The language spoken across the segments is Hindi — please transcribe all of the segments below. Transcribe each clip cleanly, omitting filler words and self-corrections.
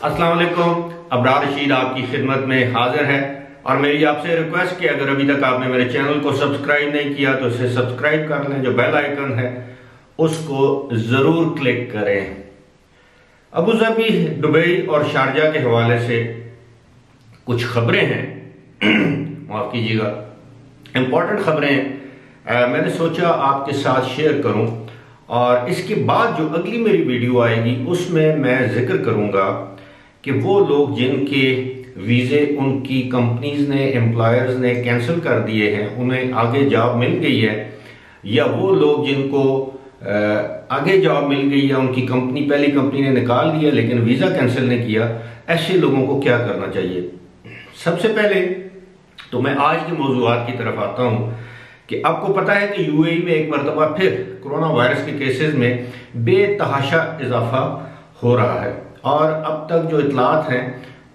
अस्सलाम वालेकुम। अबरार रशीद आपकी खिदमत में हाजिर है और मेरी आपसे रिक्वेस्ट कि अगर अभी तक आपने मेरे चैनल को सब्सक्राइब नहीं किया तो इसे सब्सक्राइब कर लें। जो बेल आइकन है उसको ज़रूर क्लिक करें। अबू धाबी, दुबई और शारजा के हवाले से कुछ खबरें हैं माफ़ कीजिएगा, इम्पॉर्टेंट खबरें मैंने सोचा आपके साथ शेयर करूं। और इसके बाद जो अगली मेरी वीडियो आएगी उसमें मैं जिक्र करूंगा कि वो लोग जिनके वीज़े उनकी कंपनीज ने, एम्प्लॉयर्स ने कैंसिल कर दिए हैं, उन्हें आगे जॉब मिल गई है, या वो लोग जिनको आगे जॉब मिल गई या उनकी कंपनी, पहली कंपनी ने निकाल दिया लेकिन वीज़ा कैंसिल नहीं किया, ऐसे लोगों को क्या करना चाहिए। सबसे पहले तो मैं आज के मौज़ूआत की तरफ आता हूँ कि आपको पता है कि यूएई में एक मरतबा फिर कोरोना वायरस के केसेस में बेतहाशा इजाफा हो रहा है और अब तक जो इतलात हैं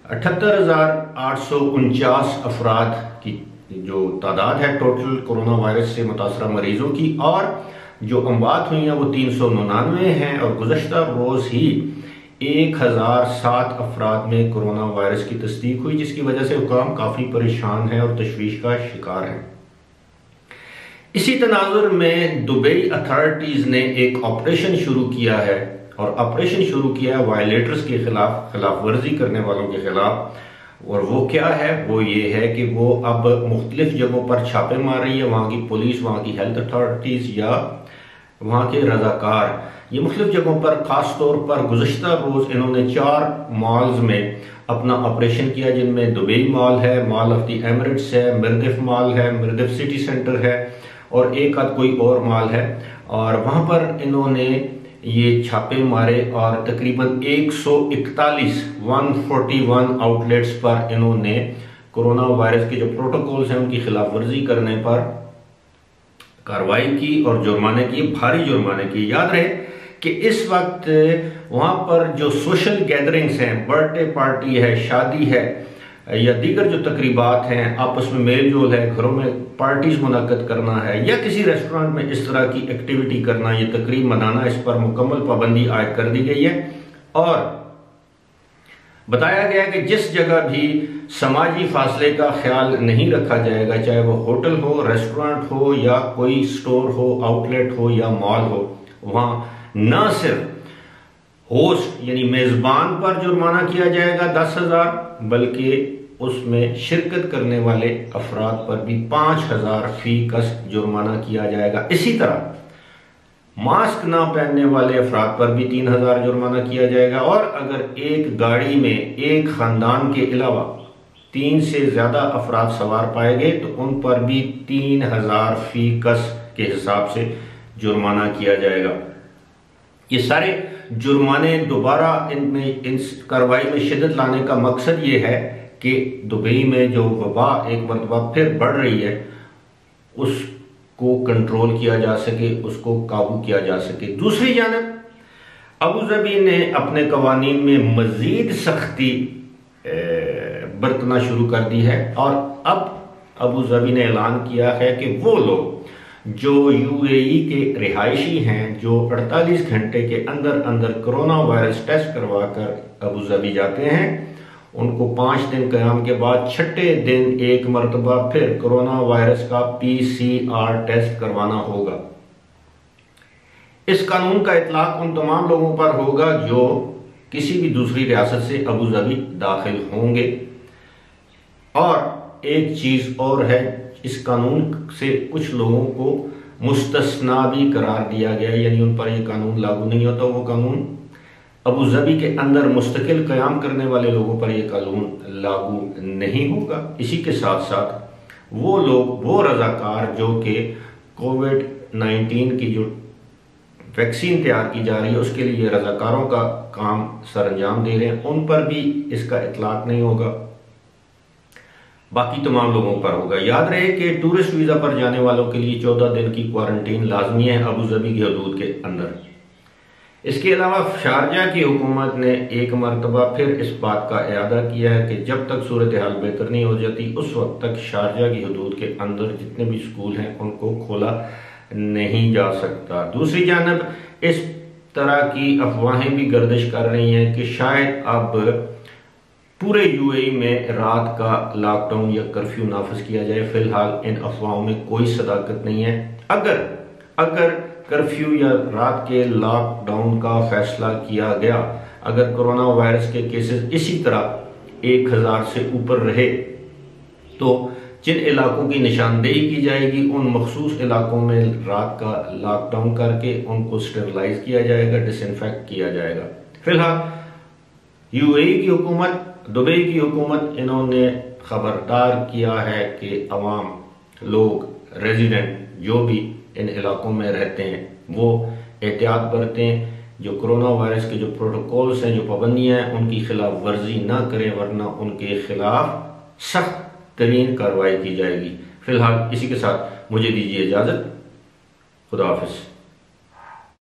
78,849 अफराद की जो तादाद है टोटल कोरोना वायरस से मुतासरा मरीजों की, और जो अमवात हुई हैं वो 399 हैं। और गुज़श्ता रोज़ ही 1007 अफराद में कोरोना वायरस की तस्दीक हुई, जिसकी वजह से हुकाम काफ़ी परेशान है और तशवीश का शिकार है। इसी तनाजुर में दुबई अथॉरिटीज़ ने एक ऑपरेशन शुरू किया है और ऑपरेशन शुरू किया है वायलेटर्स के खिलाफ, खिलाफ वर्जी करने वालों के खिलाफ। और वो क्या है, वो ये है कि वो अब मुख्तलिफ जगहों पर छापे मार रही है। वहाँ की पुलिस, वहाँ की हेल्थ अथॉरिटीज़ या वहाँ के रजाकार, ये मुख्तलिफ जगहों पर ख़ास तौर पर गुज़श्ता रोज़ इन्होंने 4 मॉल्स में अपना ऑपरेशन किया, जिनमें दुबई मॉल है, मॉल ऑफ द एमिरेट्स है, मिर्दिफ मॉल है, मिर्दिफ सिटी सेंटर है और एक आध कोई और मॉल है। और वहाँ पर इन्होंने ये छापे मारे और तकरीबन 141 आउटलेट्स पर इन्होंने कोरोना वायरस के जो प्रोटोकॉल्स हैं उनकी खिलाफ वर्जी करने पर कार्रवाई की और जुर्माने किए, भारी जुर्माने किए। याद रहे कि इस वक्त वहाँ पर जो सोशल गैदरिंग्स हैं, बर्थडे पार्टी है, शादी है या दीगर जो तकरीबात हैं, आपस में मेल जोल है, घरों में पार्टीज मुनक्कद करना है या किसी रेस्टोरेंट में इस तरह की एक्टिविटी करना, ये तकरीब मनाना, इस पर मुकम्मल पाबंदी आयद कर दी गई है। और बताया गया कि जिस जगह भी समाजी फासले का ख्याल नहीं रखा जाएगा, चाहे वो होटल हो, रेस्टोरेंट हो या कोई स्टोर हो, आउटलेट हो या मॉल हो, वहाँ न सिर्फ होस्ट यानी मेजबान पर जुर्माना किया जाएगा 10,000, बल्कि उसमें शिरकत करने वाले अफराद पर भी 5,000 फी कस जुर्माना किया जाएगा। इसी तरह मास्क ना पहनने वाले अफराद पर भी 3,000 जुर्माना किया जाएगा। और अगर एक गाड़ी में एक खानदान के अलावा 3 से ज्यादा अफराद सवार पाए गए तो उन पर भी 3,000 फी कस के हिसाब से जुर्माना किया जाएगा। ये सारे जुर्माने दोबारा इनमें इस कार्रवाई में शिद्दत लाने का मकसद ये है कि दुबई में जो वबा एक मरतबा फिर बढ़ रही है उसको कंट्रोल किया जा सके, उसको काबू किया जा सके। दूसरी जानब अबू धाबी ने अपने कवानीन में मजीद सख्ती बरतना शुरू कर दी है और अब अबू धाबी ने ऐलान किया है कि वो लोग जो यूएई के रिहायशी हैं, जो 48 घंटे के अंदर अंदर कोरोना वायरस टेस्ट करवा कर अबू धाबी जाते हैं, उनको 5 दिन क़याम के बाद 6ठे दिन एक मरतबा फिर कोरोना वायरस का PCR टेस्ट करवाना होगा। इस कानून का इतलाक उन तमाम लोगों पर होगा जो किसी भी दूसरी रियासत से अबू धाबी दाखिल होंगे। और एक चीज और है, इस कानून से कुछ लोगों को मुस्तस्ना भी करार दिया गया, यानी उन पर यह कानून लागू नहीं होता। वो कानून अबू धाबी के अंदर मुस्तकिल क़याम करने वाले लोगों पर यह कानून लागू नहीं होगा। इसी के साथ साथ वो लोग, वो रजाकार जो कि कोविड-19 की जो वैक्सीन तैयार की जा रही है उसके लिए रजाकारों का काम सर अंजाम दे रहे हैं, उन पर भी इसका इतलाक नहीं होगा, बाकी तमाम लोगों पर होगा। याद रहे कि टूरिस्ट वीज़ा पर जाने वालों के लिए 14 दिन की क्वारंटीन लाजमी है अबू धाबी की हदूद के अंदर। इसके अलावा शारजा की हुकूमत ने एक मरतबा फिर इस बात का इरादा किया है कि जब तक सूरत हाल बेहतर नहीं हो जाती उस वक्त तक शारजा की हदूद के अंदर जितने भी स्कूल हैं उनको खोला नहीं जा सकता। दूसरी जानब इस तरह की अफवाहें भी गर्दिश कर रही हैं कि शायद अब पूरे यूएई में रात का लॉकडाउन या कर्फ्यू नाफिज किया जाए। फिलहाल इन अफवाहों में कोई सदाकत नहीं है। अगर कर्फ्यू या रात के लॉकडाउन का फैसला किया गया, अगर कोरोना वायरस के केसेस इसी तरह 1000 से ऊपर रहे, तो जिन इलाकों की निशानदेही की जाएगी उन मखसूस इलाकों में रात का लॉकडाउन करके उनको स्टेरलाइज किया जाएगा, डिसइंफेक्ट किया जाएगा। फिलहाल यूएई की हुकूमत, दुबई की हुकूमत, इन्होंने खबरदार किया है कि अवाम, लोग, रेजिडेंट जो भी इन इलाकों में रहते हैं वो एहतियात बरतें, जो कोरोना वायरस के जो प्रोटोकॉल्स हैं, जो पाबंदियां हैं, उनकी खिलाफ वर्जी ना करें, वरना उनके खिलाफ सख्त तरीन कार्रवाई की जाएगी। फिलहाल इसी के साथ मुझे दीजिए इजाजत। खुदा हाफिज।